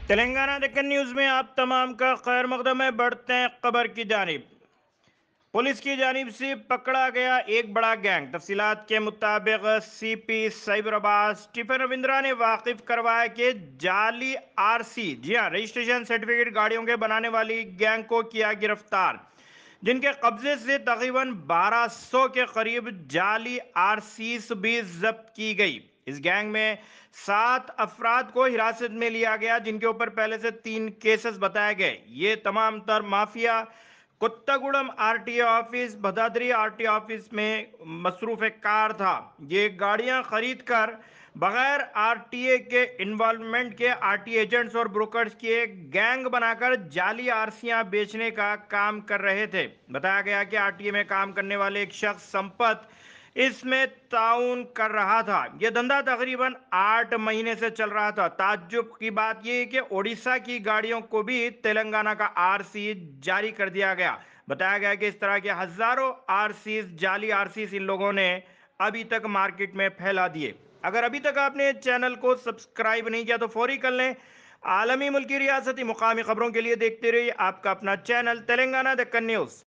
Telangana Deccan news में आप तमाम का खैर मकदम है। बढ़ते हैं खबर की जानिब। पुलिस की जानिब से पकड़ा गया एक बड़ा गैंग। तफसीलात के मुताबिक सीपी साइबराबाद स्टीफन रविंद्रा ने वाकिफ करवाया कि जाली आरसी, जी हाँ, रजिस्ट्रेशन सर्टिफिकेट गाड़ियों के बनाने वाली गैंग को किया गिरफ्तार, जिनके कब्जे से तकरीबन 1200 के करीब जाली आरसीस भी जब्त की गई। इस गैंग में 7 अफराद को हिरासत में लिया गया, जिनके ऊपर पहले से 3 केसेस बताए गए। ये तमाम तर mafia Kothagudem RTA office, Bhadradri RTA office में मसरूफ कार था। ये गाड़ियां खरीद कर बगैर आरटीए के इन्वॉल्वमेंट के आरटीए एजेंट्स और ब्रोकर्स की एक गैंग बनाकर जाली आरसियां बेचने का काम कर रहे थे। बताया गया कि आरटीए में काम करने वाले एक शख्स संपत इसमें ताउन कर रहा था। यह धंधा तकरीबन 8 महीने से चल रहा था। ताज्जुब की बात यह है कि ओडिशा की गाड़ियों को भी तेलंगाना का आरसी जारी कर दिया गया। बताया गया कि इस तरह के हजारों आरसी, जाली आरसी इन लोगों ने अभी तक मार्केट में फैला दिए। अगर अभी तक आपने चैनल को सब्सक्राइब नहीं किया तो फौरी कर लें। आलमी, मुल्की, रियासती, मुकामी खबरों के लिए देखते रहिए आपका अपना चैनल तेलंगाना डेक्कन न्यूज।